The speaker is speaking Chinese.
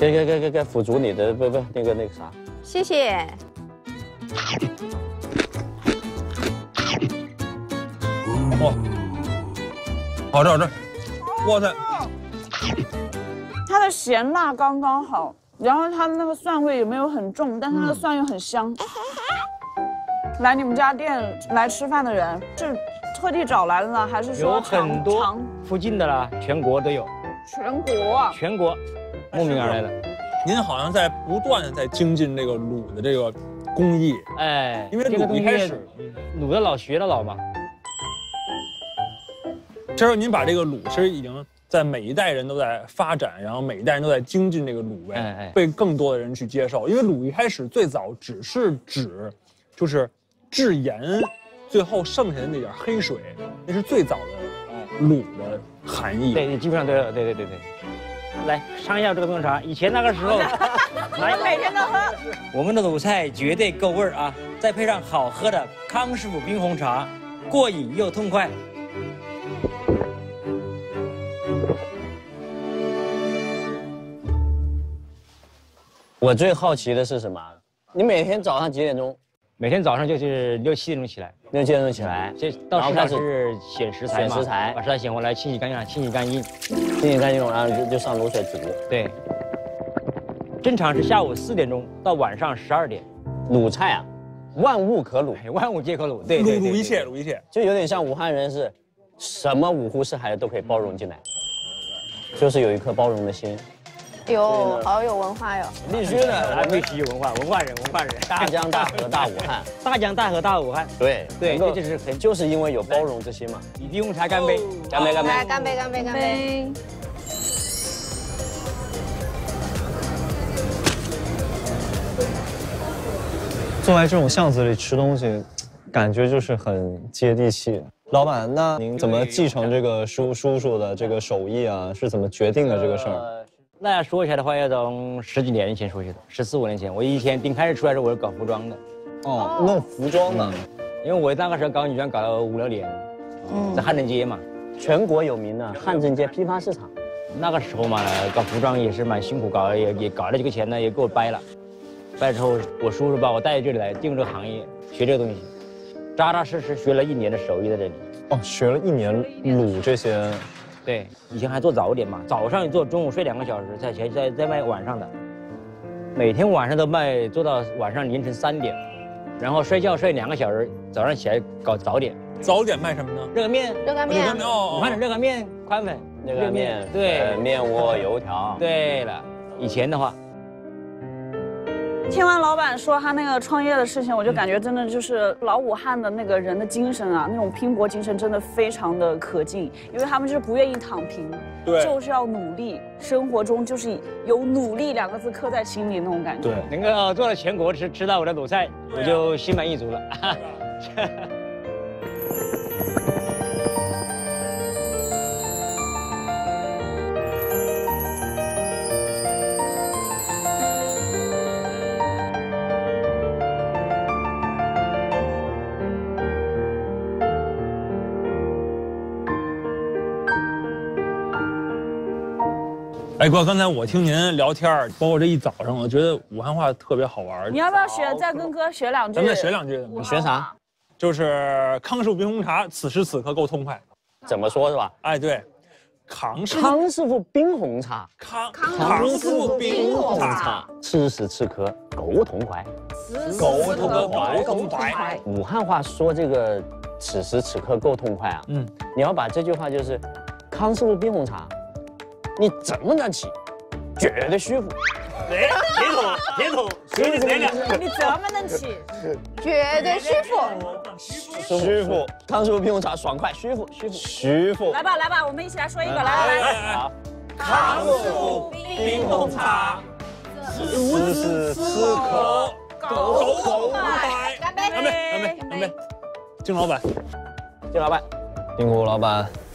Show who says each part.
Speaker 1: 给，辅助你的不那个啥。
Speaker 2: 谢谢。
Speaker 3: 哇，好吃好吃，哇塞！
Speaker 4: 它的咸辣刚刚好，然后它那个蒜味也没有很重，但它那个蒜又很香。来你们家店来吃饭的人是特地找来的呢，还是说
Speaker 5: 有很多附近的啦，全国都有。全国慕名而来的。
Speaker 3: 您好像在不断的在精进这个卤的这个工艺。
Speaker 5: 哎，
Speaker 3: 因为卤一开始
Speaker 5: 卤的老学的老嘛。
Speaker 3: 这时候您把这个卤其实已经在每一代人都在发展，然后每一代人都在精进这个卤味，被更多的人去接受。因为卤一开始最早只是指就是制盐，最后剩下的那点黑水，那是最早的卤的含义。
Speaker 5: 对，基本上都有。对。来尝一下这个冰红茶，以前那个时候，
Speaker 4: 来每天都喝。
Speaker 5: 我们的卤菜绝对够味儿啊！再配上好喝的康师傅冰红茶，过瘾又痛快。
Speaker 1: 我最好奇的是什么？你每天早上几点钟？
Speaker 5: 每天早上就是6、7点钟起来。
Speaker 1: 6、7点钟起来，
Speaker 5: 这到市场是选食材嘛？
Speaker 1: 选食材，
Speaker 5: 把食材选回来，清洗干净，清洗干净，
Speaker 1: 然后就上卤水煮。
Speaker 5: 对。正常是下午4点钟到晚上12点。
Speaker 1: 卤菜啊，万物可卤，
Speaker 5: 万物皆可卤。对，
Speaker 3: 卤一切，
Speaker 1: 就有点像武汉人是，什么五湖四海都可以包容进来，就是有一颗包容的心。
Speaker 2: 有，好有文化哟！
Speaker 1: 必须的，
Speaker 5: 必须有文化，文化人。
Speaker 1: 大江大河大武汉，
Speaker 5: 大江大河大武汉。
Speaker 1: 对，
Speaker 5: 这
Speaker 1: 就是因为有包容之心嘛。
Speaker 5: 以冰红茶干杯！
Speaker 1: 干杯！
Speaker 2: 来，干杯！
Speaker 6: 坐在这种巷子里吃东西，感觉就是很接地气。老板，那您怎么继承这个叔叔的这个手艺啊？是怎么决定的这个事儿？
Speaker 5: 那要说起来的话，要从10几年前说起的，14、15年前。我以前刚开始出来的时候，我是搞服装的。
Speaker 6: 哦，弄服装的。
Speaker 5: 因为我那个时候搞女装搞了5、6年，在汉正街嘛，
Speaker 1: 全国有名的汉正街批发市场。
Speaker 5: 那个时候嘛，搞服装也是蛮辛苦，也搞了几个钱呢，也给我掰了。掰了之后，我叔叔把我带到这里来进入这个行业，学这个东西，扎扎实实学了1年的手艺在这里。
Speaker 6: 哦，学了1年卤这些。
Speaker 5: 对，以前还做早点嘛，早上一做，中午睡2个小时，再卖晚上的，每天晚上都卖，做到晚上凌晨3点，然后睡觉睡2个小时，早上起来搞早点。
Speaker 3: 早点卖什么呢？
Speaker 5: 热干面。
Speaker 3: 哦，
Speaker 5: 武汉的热干面、宽粉。
Speaker 1: 热干面，
Speaker 5: 对，
Speaker 1: 面窝、油条。
Speaker 5: 对了，以前的话。
Speaker 4: 听完老板说他那个创业的事情，我就感觉真的就是老武汉的那个人的精神啊，那种拼搏精神真的非常的可敬，因为他们就是不愿意躺平，
Speaker 3: 对，
Speaker 4: 就是要努力，生活中就是有努力2个字刻在心里那种感觉。
Speaker 5: 对，能够做到全国吃到我的卤菜，我就心满意足了。
Speaker 3: 哎哥，刚才我听您聊天，包括这一早上，我觉得武汉话特别好玩。
Speaker 4: 你要不要再跟哥学2句？
Speaker 3: 咱们再学2句。
Speaker 1: 你学啥？
Speaker 3: 就是康师傅冰红茶，此时此刻够痛快。
Speaker 1: 怎么说是吧？
Speaker 3: 哎，对，康师
Speaker 1: 傅冰红茶，
Speaker 3: 康师傅冰红茶，
Speaker 1: 此时此刻够痛快，
Speaker 3: 够痛快。
Speaker 1: 武汉话说这个此时此刻够痛快啊，你要把这句话就是康师傅冰红茶。你怎么能起？绝对舒服。
Speaker 5: 铁桶，学的对了。
Speaker 4: 你怎么能起？
Speaker 2: 绝对舒服。
Speaker 1: 舒服。康师傅冰红茶，爽快，舒服。
Speaker 4: 来吧，我们一起来说一个，来。
Speaker 3: 好。康师傅冰红茶，此时此刻够痛快。
Speaker 2: 干杯！
Speaker 3: 敬老板，
Speaker 1: 辛苦老板。